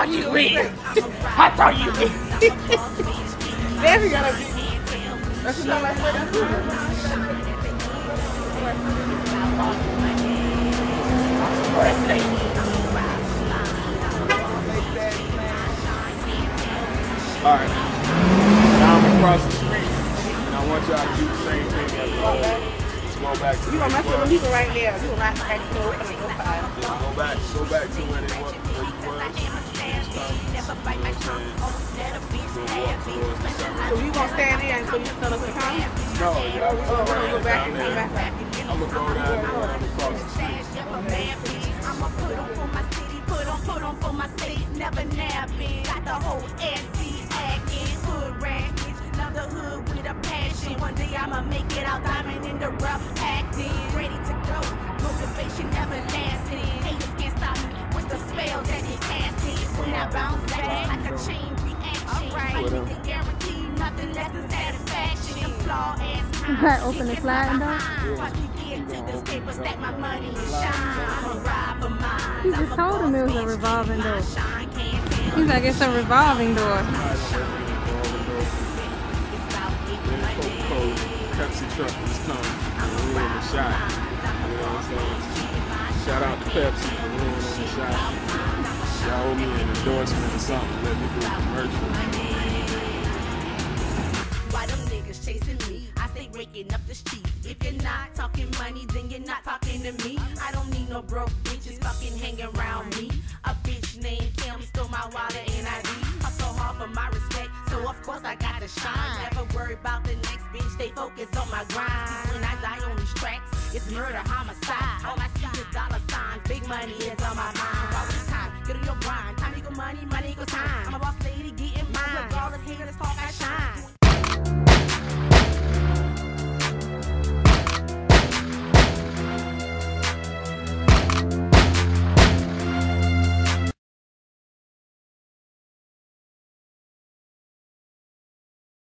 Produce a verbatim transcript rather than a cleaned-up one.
thought you win. I thought you win. There we gotta be. That's not like that. Alright. Now I'm across the street. And I want y'all to do the same thing as well. Let's go back to You gonna mess with them people right there. You gonna have to act so open and go five. Yeah, go back, go back to where they were, where you were. So you gonna stand there until you tell us to come? No, yeah, I'm Oh, we're gonna go back and come back. I'm gonna go down there and I'm across the street. I'ma put on for my city, put on, put on for my state, never napping. Got the whole S C acting, hood ratchet, love the hood with a passion. One day I'ma make it out, diamond in the rough acting, ready to go, motivation everlasting. Haters can't stop me with the spell that they casting. When I bounce back, it's like a chain reaction. I can guarantee nothing less than satisfaction. Flaw ass You gotta open the sliding door. He just told him it was a revolving door. He's like, it's a revolving door. Pepsi truck is coming. We're in the shot. You know what I'm saying? Shout out to Pepsi for winning on the shot. Y'all owe me an endorsement or something. Let me do a commercial. Why them niggas chasing me? I stay raking up the streets. If you're not talking money, then you're not talking to me. I don't need no broke bitches fucking hanging around me. A bitch named Kim stole my wallet and I D. Hustle hard for my respect, so of course I gotta shine. Never worry about the next bitch, stay focused on my grind. When I die on these tracks, it's murder, homicide. All I see is dollar signs, big money is on my mind. All the time, get on your grind. Time equal money, money equals time. I'm a boss lady getting mine. Regardless, haters talk, I shine.